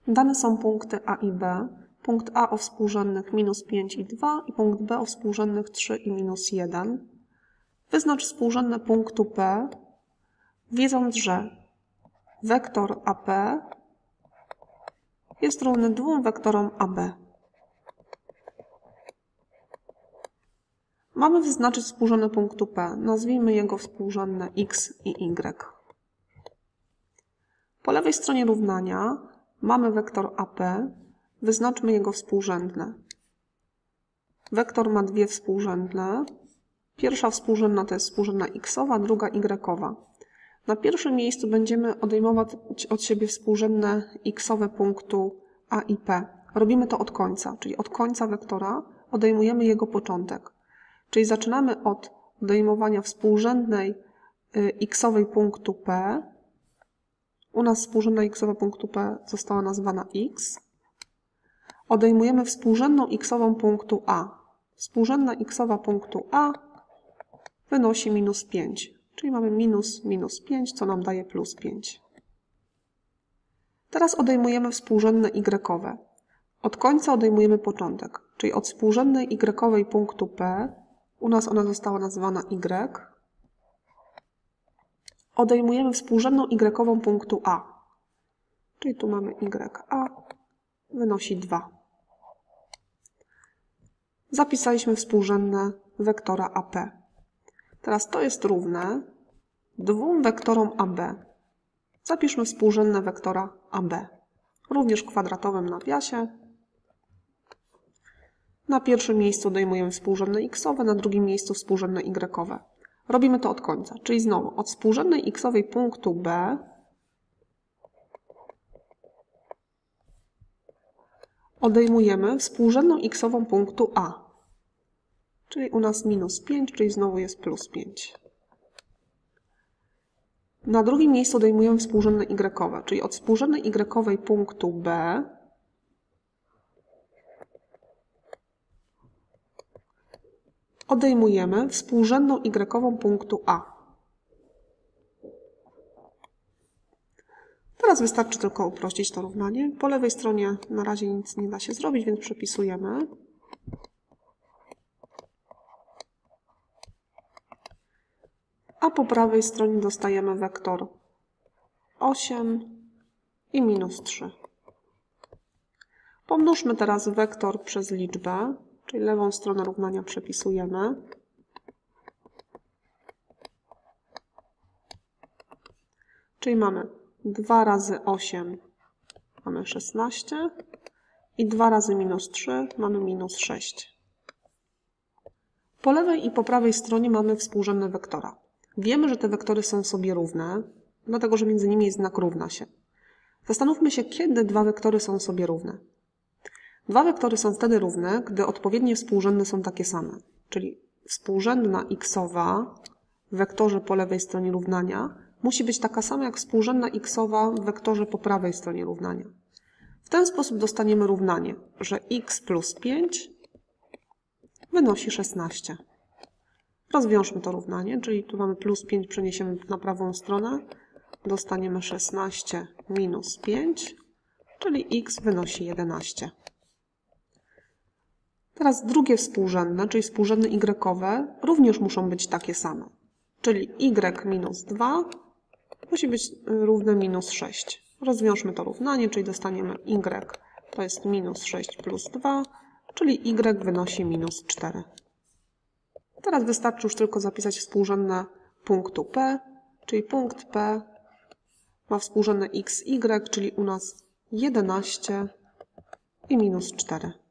Dane są punkty A i B. Punkt A o współrzędnych minus 5 i 2 i punkt B o współrzędnych 3 i minus 1. Wyznacz współrzędne punktu P, wiedząc, że wektor AP jest równy dwóm wektorom AB. Mamy wyznaczyć współrzędne punktu P. Nazwijmy jego współrzędne x i y. Po lewej stronie równania mamy wektor AP. Wyznaczmy jego współrzędne. Wektor ma dwie współrzędne. Pierwsza współrzędna to jest współrzędna x-owa, druga y-owa. Na pierwszym miejscu będziemy odejmować od siebie współrzędne x-owe punktu A i P. Robimy to od końca, czyli od końca wektora odejmujemy jego początek. Czyli zaczynamy od odejmowania współrzędnej x-owej punktu P. U nas współrzędna x-owa punktu P została nazwana x. Odejmujemy współrzędną x-ową punktu A. Współrzędna x-owa punktu A wynosi minus 5. Czyli mamy minus 5, co nam daje plus 5. Teraz odejmujemy współrzędne y-owe. Od końca odejmujemy początek, czyli od współrzędnej y-owej punktu P, u nas ona została nazwana y, odejmujemy współrzędną y-ową punktu A. Czyli tu mamy ya, wynosi 2. Zapisaliśmy współrzędne wektora AP. Teraz to jest równe dwóm wektorom AB. Zapiszmy współrzędne wektora AB. Również w kwadratowym nawiasie. Na pierwszym miejscu odejmujemy współrzędne x-owe, na drugim miejscu współrzędne y-owe. Robimy to od końca, czyli znowu od współrzędnej x-owej punktu B odejmujemy współrzędną x-ową punktu A. Czyli u nas minus 5, czyli znowu jest plus 5. Na drugim miejscu odejmujemy współrzędne y-owe, czyli od współrzędnej y-owej punktu B odejmujemy współrzędną y-ową punktu A. Teraz wystarczy tylko uprościć to równanie. Po lewej stronie na razie nic nie da się zrobić, więc przepisujemy. A po prawej stronie dostajemy wektor 8 i minus 3. Pomnóżmy teraz wektor przez liczbę, czyli lewą stronę równania przepisujemy. Czyli mamy 2 razy 8 mamy 16 i 2 razy minus 3 mamy minus 6. Po lewej i po prawej stronie mamy współrzędne wektora. Wiemy, że te wektory są sobie równe, dlatego że między nimi jest znak równa się. Zastanówmy się, kiedy dwa wektory są sobie równe. Dwa wektory są wtedy równe, gdy odpowiednie współrzędne są takie same. Czyli współrzędna x-owa w wektorze po lewej stronie równania musi być taka sama jak współrzędna x-owa w wektorze po prawej stronie równania. W ten sposób dostaniemy równanie, że x plus 5 wynosi 16. Rozwiążmy to równanie, czyli tu mamy plus 5, przeniesiemy na prawą stronę. Dostaniemy 16 minus 5, czyli x wynosi 11. Teraz drugie współrzędne, czyli współrzędne y-owe, również muszą być takie same. Czyli y minus 2 musi być równe minus 6. Rozwiążmy to równanie, czyli dostaniemy y to jest minus 6 plus 2, czyli y wynosi minus 4. Teraz wystarczy już tylko zapisać współrzędne punktu P, czyli punkt P ma współrzędne x, y, czyli u nas 11 i minus 4.